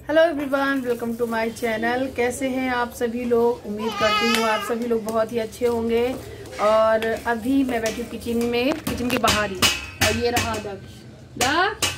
Hello everyone, welcome to my channel. कैसे हैं आप सभी लोग? उम्मीद करती हूँ आप सभी लोग बहुत ही अच्छे होंगे। और अभी मैं बैठी हूँ किचन के बाहर ही। और ये रहा दक्ष।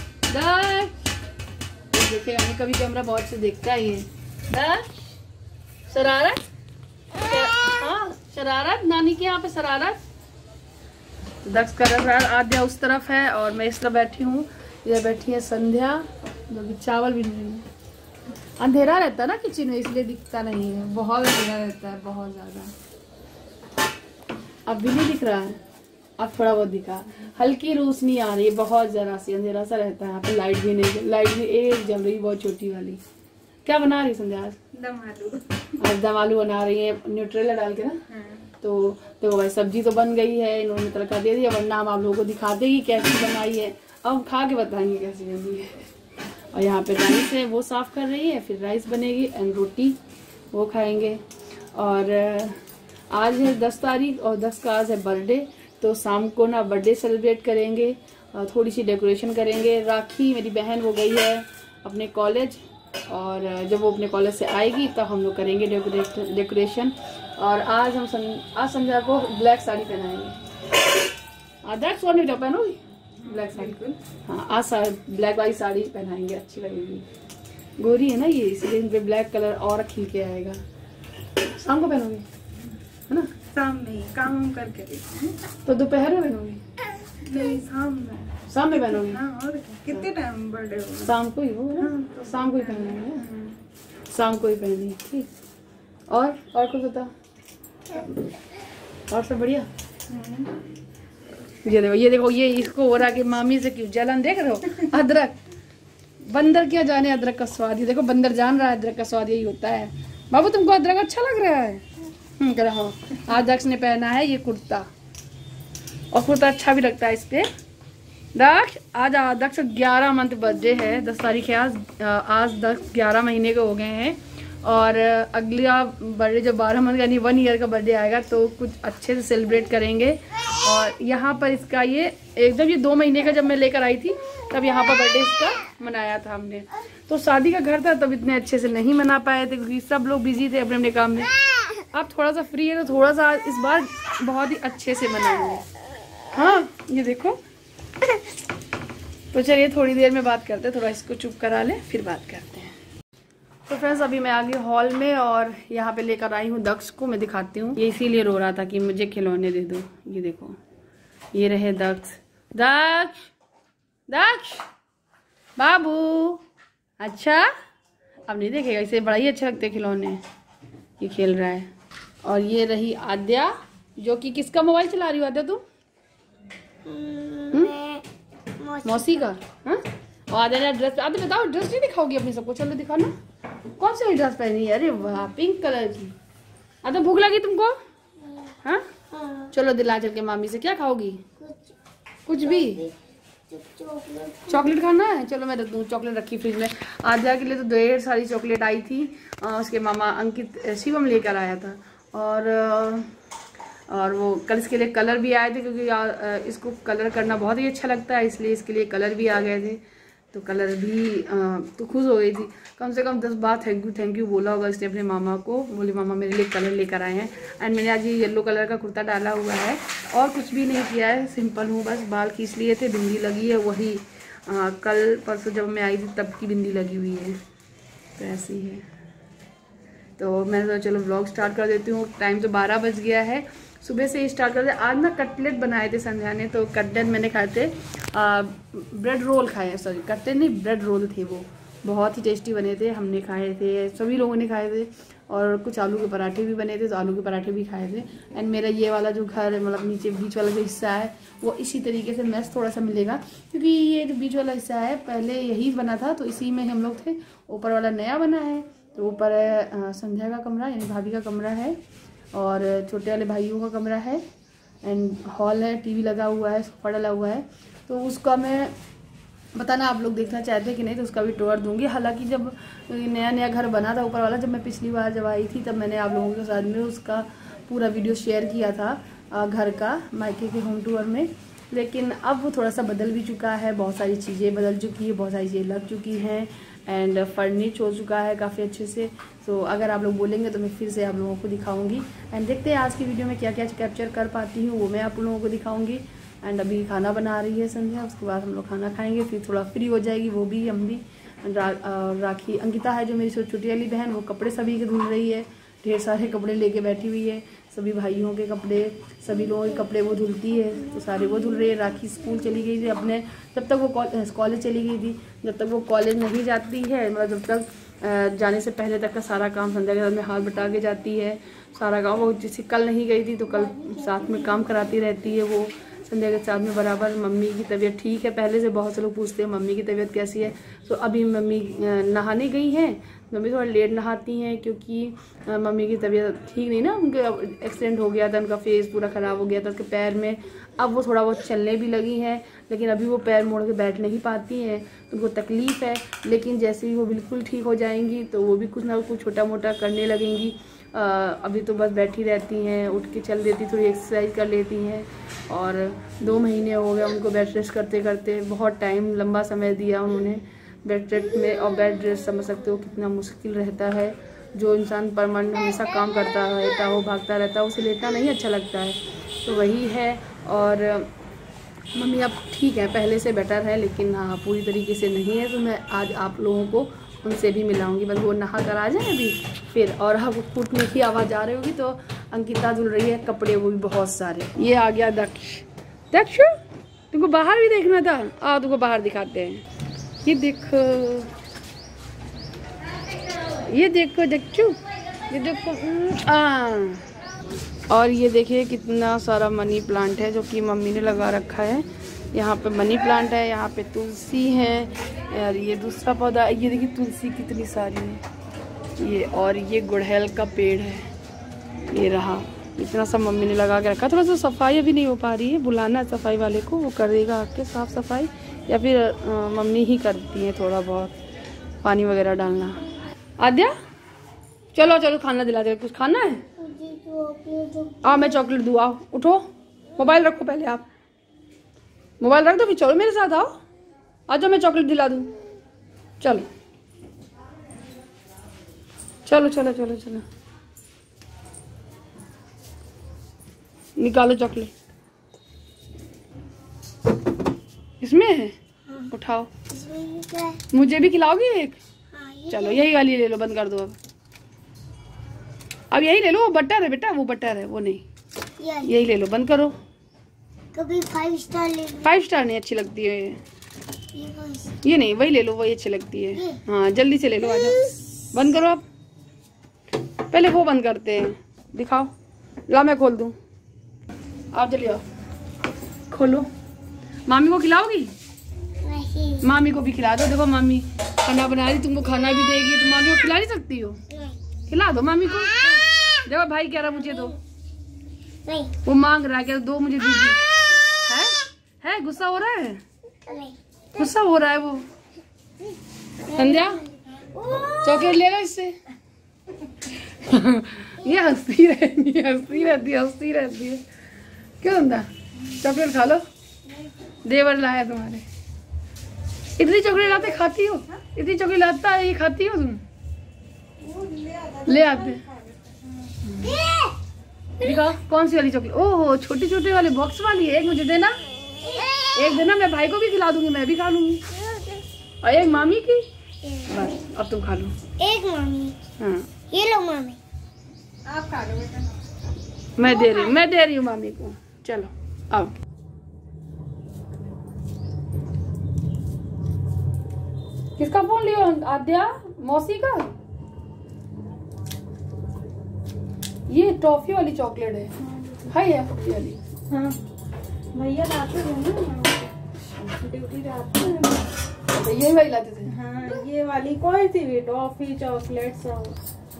देखे हमें कभी कैमरा बहुत से देखता ही है। दक्ष शरारत, हाँ शरारत, नानी के यहाँ पे शरारत। दक्ष कर रहा है, आद्या उस तरफ है और मैं इस तरफ बैठी हूँ। इधर बैठी है संध्या, जो कि चावल भी नहीं है। अंधेरा रहता है ना किचन में, इसलिए दिखता नहीं है। बहुत अंधेरा रहता है, बहुत ज्यादा। अब भी नहीं दिख रहा है, अब थोड़ा बहुत दिखा। हल्की रोशनी आ रही है, बहुत जरा सी अंधेरा सा रहता है यहाँ पे। लाइट भी नहीं, लाइट भी एक जल रही, बहुत छोटी वाली। क्या बना रही संध्या? आज दम आलू बना रही है, न्यूट्रेला डाल के ना। तो भाई सब्जी तो बन गई है, इन्होंने तड़का दे दिया। वरना हम आप लोगों को दिखाते कि कैसी बनाई है। अब हम खा के बताएंगे कैसी बनी है। और यहाँ पे राइस है, वो साफ कर रही है। फिर राइस बनेगी एंड रोटी, वो खाएंगे। और आज है 10 तारीख और 10 का आज है बर्थडे। तो शाम को ना बर्थडे सेलिब्रेट करेंगे, थोड़ी सी डेकोरेशन करेंगे। राखी मेरी बहन वो गई है अपने कॉलेज, और जब वो अपने कॉलेज से आएगी तब हम लोग करेंगे डेकोरेशन। और आज हम आज संध्या को ब्लैक साड़ी पहनाएंगे। आदर्श सोने जो पहनोगी ब्लैक साड़ी। हाँ, आज ब्लैक वाली साड़ी पहनाएंगे, अच्छी लगेगी। गोरी है ना ये, इसलिए इन पे ब्लैक कलर और खिल के आएगा। शाम को पहनोगी है ना? शाम में काम करके तो दोपहर में पहनोगी? नहीं, शाम में पहनोगी। हाँ, और कितने टाइम बर्थडे होगा? शाम को ही हो ना? तो शाम को ही पहनेंगे, शाम को ही पहनेंगे। ठीक। और कुछ बता। और सब बढ़िया? ये देखो ये इसको हो रहा कि मामी से क्यों जलन, देख रहे हो? अदरक, बंदर क्या जाने अदरक का स्वाद। ये देखो बंदर जान रहा है अदरक का स्वाद यही होता है। बाबू तुमको अदरक अच्छा लग रहा है? कह रहा हूँ। आज दक्ष ने पहना है ये कुर्ता, और कुर्ता अच्छा भी लगता है इस पे। दक्ष आज दक्ष 11 मंथ बर्थडे है, 10 तारीख है आज 11 महीने के हो गए हैं। और अगला बर्थडे जब 12 मंथ यानी 1 ईयर का बर्थडे आएगा तो कुछ अच्छे से सेलिब्रेट करेंगे। और यहाँ पर इसका ये एकदम 2 महीने का जब मैं लेकर आई थी तब यहाँ पर बर्थडे इसका मनाया था हमने। तो शादी का घर था तब इतने अच्छे से नहीं मना पाए थे क्योंकि सब लोग बिजी थे अपने अपने काम में। अब थोड़ा सा फ्री है तो थोड़ा सा इस बार बहुत ही अच्छे से मनाएंगे। हाँ ये देखो। तो चलिए थोड़ी देर में बात करते हैं, थोड़ा इसको चुप करा ले फिर बात करते हैं। तो फ्रेंड्स अभी मैं आ गई हॉल में और यहाँ पे लेकर आई हूँ दक्ष को। मैं दिखाती हूँ, ये इसीलिए रो रहा था कि मुझे खिलौने दे दो। ये देखो, ये रहे दक्ष। दक्ष दक्ष बाबू, अच्छा अब नहीं देखेगा, इसे बड़ा ही अच्छा लगते खिलौने। ये खेल रहा है। और ये रही आद्या, जो कि किसका मोबाइल चला रही हो आद्या तुम? मौसी का। हाँ, और आद्या ने ड्रेस, आद्या बताओ ड्रेस नहीं दिखाओगी अपनी सबको? चलो दिखाओ ना, कौन सी ड्रेस पहनी है? अरे वाह, पिंक कलर की। आद्या भूख लगी तुमको? हाँ, चलो दिला चल के मामी से। क्या खाओगी? कुछ भी? चॉकलेट खाना है? चलो मैं रख दूँ, चॉकलेट रखी फ्रिज में। आद्या के लिए तो ढेर सारी चॉकलेट आई थी, उसके मामा अंकित शिवम लेकर आया था। और वो कल इसके लिए कलर भी आए थे क्योंकि इसको कलर करना बहुत ही अच्छा लगता है, इसलिए इसके लिए कलर भी आ गए थे। तो कलर भी तो खुश हो गई थी। कम से कम 10 बार थैंक यू बोला होगा इसने अपने मामा को। बोले मामा मेरे लिए कलर लेकर आए हैं। एंड मैंने आज ये येलो कलर का कुर्ता डाला हुआ है और कुछ भी नहीं किया है, सिंपल हूँ। बस बाल खींच लिए थे, बिंदी लगी है वही कल परसों जब मैं आई थी तब की बिंदी लगी हुई है। तो ऐसी है। तो मैं तो चलो व्लॉग स्टार्ट कर देती हूँ। टाइम तो 12 बज गया है, सुबह से ही स्टार्ट करते। आज ना कटलेट बनाए थे संध्या ने, तो कटलेट मैंने खाए थे। ब्रेड रोल खाए, सॉरी कटलेट नहीं ब्रेड रोल थे, वो बहुत ही टेस्टी बने थे। हमने खाए थे, सभी लोगों ने खाए थे। और कुछ आलू के पराठे भी बने थे, तो आलू के पराठे भी खाए थे। एंड मेरा ये वाला जो घर मतलब नीचे बीच वाला जो हिस्सा है वो इसी तरीके से मैस थोड़ा सा मिलेगा, क्योंकि ये जो बीच वाला हिस्सा है पहले यही बना था, तो इसी में हम लोग थे। ऊपर वाला नया बना है, तो ऊपर संध्या का कमरा यानी भाभी का कमरा है, और छोटे वाले भाइयों का कमरा है। एंड हॉल है, टीवी लगा हुआ है, सोफा डला हुआ है। तो उसका मैं बताना आप लोग देखना चाहते हैं कि नहीं, तो उसका भी टूर दूंगी। हालांकि जब नया नया घर बना था ऊपर वाला, जब मैं पिछली बार जब आई थी तब मैंने आप लोगों के साथ में उसका पूरा वीडियो शेयर किया था घर का, मायके के होम टूर में। लेकिन अब वो थोड़ा सा बदल भी चुका है, बहुत सारी चीज़ें बदल चुकी है, बहुत सारी चीज़ें लग चुकी हैं। एंड फर्निश हो चुका है काफ़ी अच्छे से। तो अगर आप लोग बोलेंगे तो मैं फिर से आप लोगों को दिखाऊंगी। एंड देखते हैं आज की वीडियो में क्या क्या कैप्चर कर पाती हूँ, वो मैं आप लोगों को दिखाऊंगी। एंड अभी खाना बना रही है संध्या, उसके बाद हम लोग खाना खाएंगे, फिर थोड़ा फ्री हो जाएगी वो भी, हम भी। राखी अंकिता है जो मेरी छोटी वाली बहन, वो कपड़े सभी के धुल रही है, ढेर सारे कपड़े लेके बैठी हुई है, सभी भाइयों के कपड़े, सभी लोगों के कपड़े वो धुलती है, तो सारे वो धुल रही है। राखी स्कूल चली गई थी अपने, जब तक वो कॉलेज चली गई थी, जब तक वो कॉलेज नहीं जाती है, मतलब जब तक जाने से पहले तक का सारा काम संध्या के साथ में हाथ बटा के जाती है सारा काम। वो जैसे कल नहीं गई थी तो कल साथ में काम कराती रहती है वो संध्या के साथ में बराबर। मम्मी की तबीयत ठीक है पहले से, बहुत से लोग पूछते हैं मम्मी की तबीयत कैसी है। तो अभी मम्मी नहाने गई हैं, मम्मी थोड़ा लेट नहाती हैं क्योंकि मम्मी की तबीयत ठीक नहीं ना, उनके एक्सीडेंट हो गया था, उनका फेस पूरा ख़राब हो गया था उसके पैर में। अब वो थोड़ा बहुत चलने भी लगी हैं, लेकिन अभी वो पैर मोड़ के बैठ नहीं पाती हैं, उनको तकलीफ़ है। लेकिन जैसे ही वो बिल्कुल ठीक हो जाएंगी तो वो भी कुछ ना कुछ छोटा मोटा करने लगेंगी। अभी तो बस बैठी रहती हैं, उठ के चल देती, थोड़ी एक्सरसाइज कर लेती हैं। और 2 महीने हो गए उनको बेड रेस्ट करते करते, बहुत टाइम लंबा समय दिया उन्होंने बेड रेस्ट में। और बेड रेस्ट समझ सकते हो कितना मुश्किल रहता है, जो इंसान परमानेंट हमेशा काम करता रहता हो, भागता रहता है, उसे लेटना नहीं अच्छा लगता है। तो वही है। और मम्मी अब ठीक है, पहले से बेटर है, लेकिन हाँ पूरी तरीके से नहीं है। तो मैं आज आप लोगों को उनसे भी मिलाऊंगी, बस वो नहा कर आ जाए अभी फिर। और हाँ फूटने की आवाज़ आ रही होगी तो अंकिता धुल रही है कपड़े, वो भी बहुत सारे। ये आ गया दक्ष। दक्ष तुमको बाहर भी देखना था, आओ तुमको बाहर दिखाते हैं। ये देखो, ये देखो दक्षु, ये देखो। और ये देखिए कितना सारा मनी प्लांट है जो कि मम्मी ने लगा रखा है। यहाँ पे मनी प्लांट है, यहाँ पे तुलसी है, और ये दूसरा पौधा, ये देखिए तुलसी कितनी सारी है ये। और ये गुड़हल का पेड़ है, ये रहा। इतना सब मम्मी ने लगा के रखा। थोड़ा सा सफाई अभी नहीं हो पा रही है, बुलाना सफाई वाले को, वो करेगा आके साफ सफाई, या फिर मम्मी ही करती हैं थोड़ा बहुत पानी वगैरह डालना। आद्या चलो चलो खाना दिला दे, कुछ खाना है? आओ मैं चॉकलेट दूँ, आओ उठो, मोबाइल रखो पहले, आप मोबाइल रख दो फिर चलो मेरे साथ, आओ आ जाओ मैं चॉकलेट दिला दूँ। चलो चलो चलो चलो चलो निकालो चॉकलेट, इसमें है। हाँ। उठाओ, मुझे भी खिलाओगी एक? हाँ, चलो यही वाली ले लो, बंद कर दो अब यही ले लो, वो बटर है बेटा, वो बटर है, वो नहीं, यही ले लो, बंद करो। कभी 5 स्टार ले लो। 5 स्टार नहीं अच्छी लगती है ये नहीं, वही ले लो, वही अच्छी लगती है। हाँ जल्दी से ले लो, आजा बंद करो आप, पहले वो बंद करते हैं, दिखाओ, ला मैं खोल दूँ, आप जल्दी आओ खोलो। मामी को खिलाओगी? नहीं। मामी को भी खिला दो, देखो मामी खाना बना रही, तुमको खाना भी देगी, तुम मामी को खिला नहीं सकती हो? खिला दो मामी को। देखो भाई कह रहा मुझे दो, नहीं वो मांग रहा है, क्या दो मुझे दीजिए। है गुस्सा हो रहा है? गुस्सा हो रहा है वो। संध्या चॉकलेट ले लो इससे। ये हंसती रहती है, हंसती रहती है, हंसती रहती है। क्यों संध्या चॉकलेट खा लो, देवर लाया तुम्हारे। इतनी चॉकलेट लाते खाती हो? इतनी चॉकलेट लाता है ये खाती हो तुम? ले आते। दिखाओ कौन सी वाली चॉकलेट? ओहो छोटे छोटे वाले बॉक्स वाली है, एक मुझे देना, एक देना, मैं भाई को भी खिला दूंगी, मैं भी खा लूंगी। और एक मामी की, बस अब तुम खा लो। एक मामी, हाँ ये लो मामी, आप खा लो बेटा। मैं दे रही हूँ मामी को। चलो आओ। किसका फोन लियो? आद्या मौसी का। ये टॉफी वाली चॉकलेट है फुटी वाली। हाँ भैया लाते थे ना, ड्यूटी लाते हैं। तो ये वाली लाते थे। हाँ ये वाली कोई सी भी टॉफी चॉकलेट सब।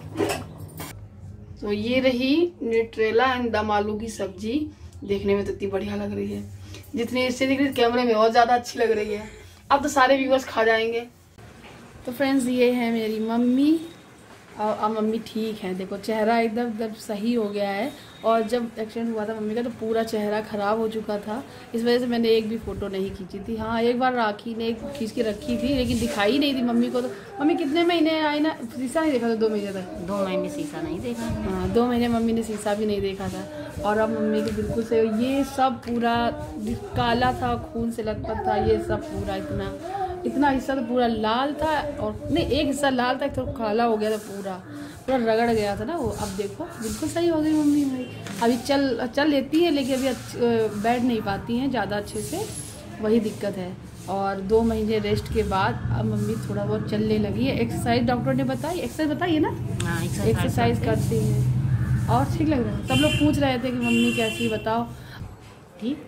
तो ये रही न्यूट्रेला एंड दम आलू की सब्जी, देखने में तो इतनी बढ़िया लग रही है, जितनी इससे दिख रही कैमरे में और ज्यादा अच्छी लग रही है। अब तो सारे व्यूअर्स खा जाएंगे। तो फ्रेंड्स ये है मेरी मम्मी अब मम्मी ठीक है, देखो चेहरा एकदम सही हो गया है। और जब एक्सीडेंट हुआ था मम्मी का तो पूरा चेहरा ख़राब हो चुका था, इस वजह से मैंने एक भी फ़ोटो नहीं खींची थी। हाँ, एक बार राखी ने खींच के रखी थी, लेकिन दिखाई नहीं थी मम्मी को। तो मम्मी कितने महीने आई ना, शीशा नहीं देखा था 2 महीने तक? 2 महीने शीशा नहीं देखा। हाँ, 2 महीने मम्मी ने शीशा भी नहीं देखा था। और अब मम्मी की बिल्कुल से ये सब पूरा काला था, खून से लथपथ था, ये सब पूरा इतना हिस्सा तो पूरा लाल था, और नहीं एक हिस्सा लाल था, एक तो काला हो गया था, पूरा रगड़ गया था ना वो। अब देखो बिल्कुल सही हो गई मम्मी मेरी। अभी चल लेती है, लेकिन अभी बैठ नहीं पाती हैं ज़्यादा अच्छे से, वही दिक्कत है। और 2 महीने रेस्ट के बाद अब मम्मी थोड़ा बहुत चलने लगी है। एक्सरसाइज डॉक्टर ने बताई, एक्सरसाइज बताई है ना? हाँ, एक्सरसाइज करती है और ठीक लग रहा है। सब लोग पूछ रहे थे कि मम्मी कैसी, बताओ ठीक।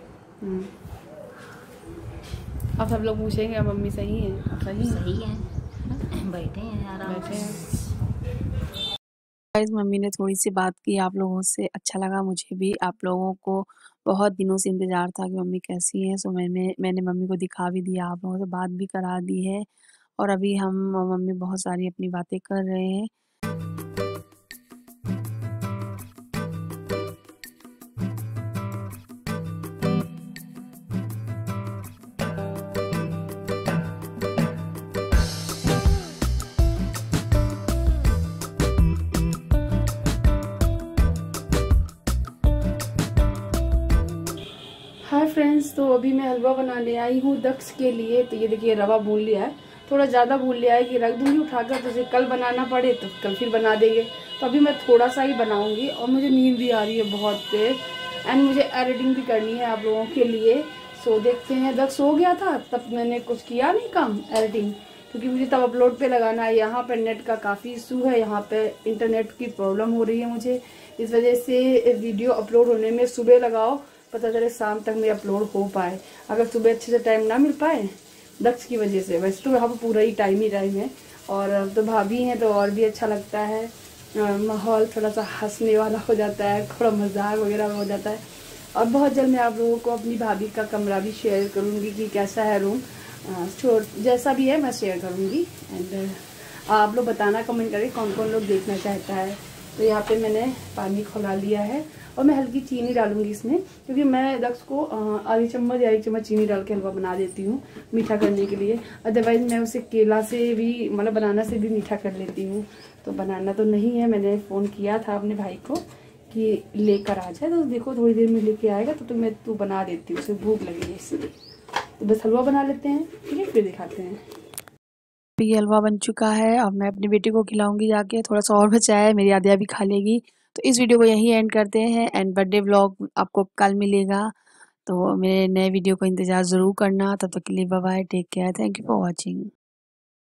अब सब लोग पूछेंगे अब मम्मी सही है? सही है, बैठे हैं आराम से। गाइस, मम्मी ने थोड़ी सी बात की आप लोगों से, अच्छा लगा मुझे भी। आप लोगों को बहुत दिनों से इंतज़ार था कि मम्मी कैसी हैं, सो मैंने मम्मी को दिखा भी दिया, आप लोगों से बात भी करा दी है। और अभी हम मम्मी बहुत सारी अपनी बातें कर रहे हैं। हाय फ्रेंड्स, तो अभी मैं हलवा बनाने आई हूँ दक्ष के लिए। तो ये देखिए रवा भून लिया है, थोड़ा ज़्यादा भून लिया है कि रख दूँगी उठाकर, तो कल बनाना पड़े तो कल फिर बना देंगे। तो अभी मैं थोड़ा सा ही बनाऊँगी, और मुझे नींद भी आ रही है बहुत तेज, एंड मुझे एडिटिंग भी करनी है आप लोगों के लिए। सो देखते हैं, दक्ष सो गया था तब मैंने कुछ किया नहीं काम एडिटिंग, क्योंकि मुझे तब अपलोड पे लगाना है। यहाँ पर नेट का काफ़ी इशू है, यहाँ पे इंटरनेट की प्रॉब्लम हो रही है मुझे, इस वजह से वीडियो अपलोड होने में सुबह लगाओ, पता चले शाम तक में अपलोड हो पाए। अगर सुबह अच्छे से टाइम ना मिल पाए दक्ष की वजह से, वैसे तो यहाँ पर पूरा ही टाइम है। और तो भाभी हैं तो और भी अच्छा लगता है, माहौल थोड़ा सा हंसने वाला हो जाता है, थोड़ा मजाक वगैरह हो जाता है। और बहुत जल्द मैं आप लोगों को अपनी भाभी का कमरा भी शेयर करूँगी कि कैसा है रूम, जैसा भी है मैं शेयर करूँगी। एंड आप लोग बताना कमेंट करके कौन कौन लोग देखना चाहता है। तो यहाँ पे मैंने पानी खौला लिया है, और मैं हल्की चीनी डालूंगी इसमें, क्योंकि मैं दक्ष को आधी चम्मच या 1 चम्मच चीनी डाल के हलवा बना देती हूँ मीठा करने के लिए। अदरवाइज़ मैं उसे केला से भी, मतलब बनाना से भी मीठा कर लेती हूँ। तो बनाना तो नहीं है, मैंने फ़ोन किया था अपने भाई को कि लेकर आ जाए, तो देखो थोड़ी देर में लेके आएगा, तो तू बना देती हूँ, उसे भूख लगी है इसलिए। तो बस हलवा बना लेते हैं, ठीक है, फिर दिखाते हैं। ये हलवा बन चुका है, अब मैं अपनी बेटी को खिलाऊंगी जाके, थोड़ा सा और बचा है, मेरी आदिया भी खा लेगी। तो इस वीडियो को यहीं एंड करते हैं, एंड बर्थडे व्लॉग आपको कल मिलेगा। तो मेरे नए वीडियो को इंतज़ार ज़रूर करना, तब तक के लिए bye bye, take care, thank you for watching.